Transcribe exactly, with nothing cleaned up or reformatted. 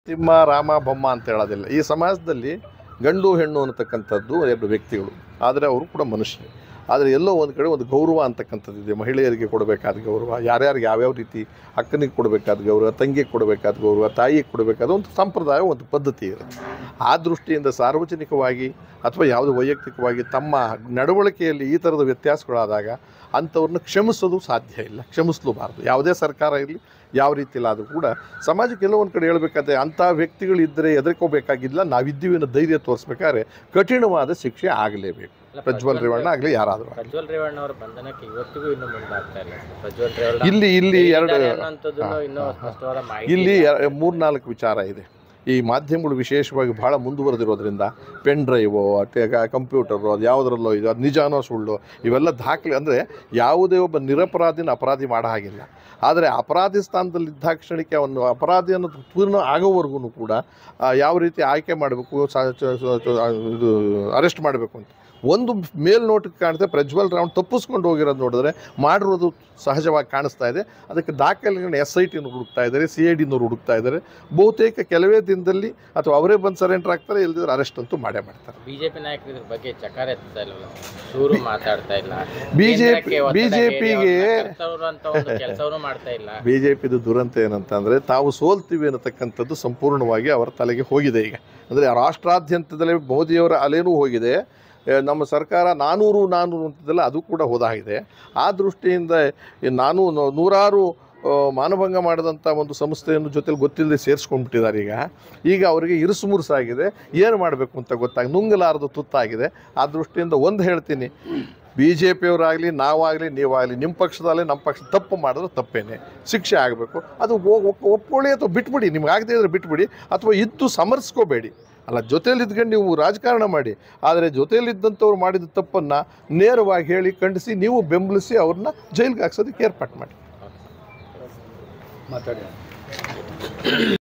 ತಿಮ್ಮ ರಾಮ ಬೊಮ್ಮ ಅಂತ ಹೇಳೋದಿಲ್ಲ. ಈ ಸಮಾಜದಲ್ಲಿ ಗಂಡು ಹೆಣ್ಣು ಅನ್ನತಕ್ಕಂಥದ್ದು ಎರಡು ವ್ಯಕ್ತಿಗಳು, ಆದರೆ ಅವರು ಕೂಡ ಮನುಷ್ಯರೇ. ಆದರೆ ಎಲ್ಲೋ ಒಂದು ಕಡೆ ಒಂದು ಗೌರವ ಅಂತಕ್ಕಂಥದ್ದಿದೆ. ಮಹಿಳೆಯರಿಗೆ ಕೊಡಬೇಕಾದ ಗೌರವ, ಯಾರ್ಯಾರಿಗೆ ಯಾವ್ಯಾವ ರೀತಿ ಅಕ್ಕನಿಗೆ ಕೊಡಬೇಕಾದ ಗೌರವ, ತಂಗಿಗೆ ಕೊಡಬೇಕಾದ ಗೌರವ, ತಾಯಿಗೆ ಕೊಡಬೇಕಾದ ಒಂದು ಸಂಪ್ರದಾಯ, ಒಂದು ಪದ್ಧತಿ ಇರುತ್ತೆ. ಆ ದೃಷ್ಟಿಯಿಂದ ಸಾರ್ವಜನಿಕವಾಗಿ ಅಥವಾ ಯಾವುದೇ ವೈಯಕ್ತಿಕವಾಗಿ ತಮ್ಮ ನಡವಳಿಕೆಯಲ್ಲಿ ಈ ಥರದ ವ್ಯತ್ಯಾಸಗಳಾದಾಗ ಅಂಥವ್ರನ್ನ ಕ್ಷಮಿಸೋದು ಸಾಧ್ಯ ಇಲ್ಲ, ಕ್ಷಮಿಸಲೂಬಾರ್ದು. ಯಾವುದೇ ಸರ್ಕಾರ ಇರಲಿ, ಯಾವ ರೀತಿಲಾದರೂ ಕೂಡ ಸಮಾಜಕ್ಕೆ ಎಲ್ಲೋ ಒಂದು ಕಡೆ ಹೇಳಬೇಕಾದ್ರೆ ಅಂಥ ವ್ಯಕ್ತಿಗಳಿದ್ದರೆ ಹೆದರ್ಕೋಬೇಕಾಗಿಲ್ಲ. ನಾವಿದ್ದೀವಿ ಅನ್ನೋ ಧೈರ್ಯ ತೋರಿಸ್ಬೇಕಾದ್ರೆ ಕಠಿಣವಾದ ಶಿಕ್ಷೆ ಆಗಲೇಬೇಕು. ಪ್ರಜ್ವಲ್ ರೇವಣ್ಣ ಆಗಲಿ ಯಾರಾದರೂ. ಪ್ರಜ್ವಲ್ ರೇವಣ್ಣ ಅವರ ಬಂಧನಕ್ಕೆ ಇವತ್ತಿಗೂ ಇನ್ನೂ ಮುಂದಾಗ್ತಾ ಇಲ್ಲ. ಪ್ರಜ್ವಲ್ ರೇವಣ್ಣ ಇಲ್ಲಿ ಇಲ್ಲಿ ಎರಡು ಇನ್ನೂ ಸ್ಪಷ್ಟವಾದ ಮಾಹಿತಿ ಇಲ್ಲಿ ಮೂರ್ನಾಲ್ಕು ವಿಚಾರ ಇದೆ. ಈ ಮಾಧ್ಯಮಗಳು ವಿಶೇಷವಾಗಿ ಭಾಳ ಮುಂದುವರೆದಿರೋದ್ರಿಂದ ಪೆನ್ ಡ್ರೈವು, ಕಂಪ್ಯೂಟರು, ಅದು ಯಾವುದರಲ್ಲೋ ಇದು, ಅದು ನಿಜಾನೋ ಸುಳ್ಳು, ಇವೆಲ್ಲ ದಾಖಲೆ. ಅಂದರೆ ಯಾವುದೇ ಒಬ್ಬ ನಿರಪರಾಧಿನ ಅಪರಾಧಿ ಮಾಡೋ ಹಾಗಿಲ್ಲ. ಆದರೆ ಅಪರಾಧಿ ಸ್ಥಾನದಲ್ಲಿದ್ದ ಕ್ಷಣಕ್ಕೆ ಅವನು ಅಪರಾಧಿ ಅನ್ನೋದು ಪೂರ್ಣ ಆಗೋವರೆಗೂ ಕೂಡ ಯಾವ ರೀತಿ ಆಯ್ಕೆ ಮಾಡಬೇಕು, ಇದು ಅರೆಸ್ಟ್ ಮಾಡಬೇಕು ಅಂತ ಒಂದು ಮೇಲ್ನೋಟಕ್ಕೆ ಕಾಣುತ್ತೆ. ಪ್ರಜ್ವಲ್ ರೇವಣ್ಣ ತಪ್ಪಿಸ್ಕೊಂಡು ಹೋಗಿರೋದು ನೋಡಿದ್ರೆ ಮಾಡಿರೋದು ಸಹಜವಾಗಿ ಕಾಣಿಸ್ತಾ ಇದೆ. ಅದಕ್ಕೆ ದಾಖಲೆಗಳನ್ನ ಎಸ್ ಐ ಟಿನವ್ರು ಹುಡುಕ್ತಾ ಇದ್ದಾರೆ, ಸಿ ಐ ಡಿನವ್ರು ಹುಡುಕ್ತಾ ಇದ್ದಾರೆ. ಬಹುತೇಕ ಕೆಲವೇ ದಿನದಲ್ಲಿ ಅಥವಾ ಅವರೇ ಬಂದು ಸರೆಂಡರ್ ಆಗ್ತಾರೆ, ಇಲ್ಲದಿದ್ರೆ ಅರೆಸ್ಟ್ ಅಂತೂ ಮಾಡೇ ಮಾಡ್ತಾರೆ. ಬಿಜೆಪಿ ನಾಯಕರು ಇದ್ರ ಬಗ್ಗೆ ಚಕಾರ ಎತ್ತಾ ಇಲ್ಲ, ಶೂರು ಮಾತಾಡ್ತಾ ಇಲ್ಲ. ಬಿಜೆಪಿ ಬಿಜೆಪಿಗೆ ಕೆಲಸವನ್ನು ಮಾಡ್ತಾ ಇಲ್ಲ. ಬಿಜೆಪಿದು ದುರಂತ ಏನಂತಂದರೆ ತಾವು ಸೋಲ್ತೀವಿ ಅನ್ನತಕ್ಕಂಥದ್ದು ಸಂಪೂರ್ಣವಾಗಿ ಅವರ ತಲೆಗೆ ಹೋಗಿದೆ. ಈಗ ಅಂದರೆ ರಾಷ್ಟ್ರಾದ್ಯಂತದಲ್ಲಿ ಮೋದಿಯವರ ಅಲೆನೂ ಹೋಗಿದೆ. ನಮ್ಮ ಸರ್ಕಾರ ನಾನೂರು ನಾನೂರು ಅಂತದಲ್ಲ, ಅದು ಕೂಡ ಹೋದಾಗಿದೆ. ಆ ದೃಷ್ಟಿಯಿಂದ ನಾನು ನೂರಾರು ಮಾನಭಂಗ ಮಾಡಿದಂಥ ಒಂದು ಸಂಸ್ಥೆಯನ್ನು ಜೊತೆಲಿ ಗೊತ್ತಿಲ್ಲದೆ ಸೇರಿಸ್ಕೊಂಡ್ಬಿಟ್ಟಿದ್ದಾರೆ. ಈಗ ಈಗ ಅವರಿಗೆ ಇರುಸು ಮುರುಸಾಗಿದೆ, ಏನು ಮಾಡಬೇಕು ಅಂತ ಗೊತ್ತಾಗಿ ನುಂಗಲಾರದು ತುತ್ತಾಗಿದೆ. ಆ ದೃಷ್ಟಿಯಿಂದ ಒಂದು ಹೇಳ್ತೀನಿ, ಬಿ ಜೆ ಪಿಯವರಾಗಲಿ, ನಾವಾಗಲಿ, ನೀವಾಗಲಿ, ನಿಮ್ಮ ಪಕ್ಷದಲ್ಲೇ ನಮ್ಮ ಪಕ್ಷ ತಪ್ಪು ಮಾಡಿದ್ರೆ ತಪ್ಪೇನೆ, ಶಿಕ್ಷೆ ಆಗಬೇಕು. ಅದು ಒಪ್ಕೊಳ್ಳಿ ಅಥವಾ ಬಿಟ್ಬಿಡಿ, ನಿಮ್ಗೆ ಆಗದೇ ಇದ್ರೆ ಬಿಟ್ಬಿಡಿ, ಅಥವಾ ಇದ್ದು ಸಮರ್ಸ್ಕೋಬೇಡಿ. ಅಲ್ಲ, ಜೊತೆಯಲ್ಲಿ ಇದ್ಕೊಂಡು ನೀವು ರಾಜಕಾರಣ ಮಾಡಿ, ಆದರೆ ಜೊತೆಯಲ್ಲಿದ್ದಂಥವ್ರು ಮಾಡಿದ ತಪ್ಪನ್ನು ನೇರವಾಗಿ ಹೇಳಿ ಖಂಡಿಸಿ ನೀವು ಬೆಂಬಲಿಸಿ ಅವ್ರನ್ನ ಜೈಲಿಗೆ ಹಾಕ್ಸೋದಕ್ಕೆ ಏರ್ಪಾಟ್ ಮಾಡಿ. ಮಾತಾಡಿ.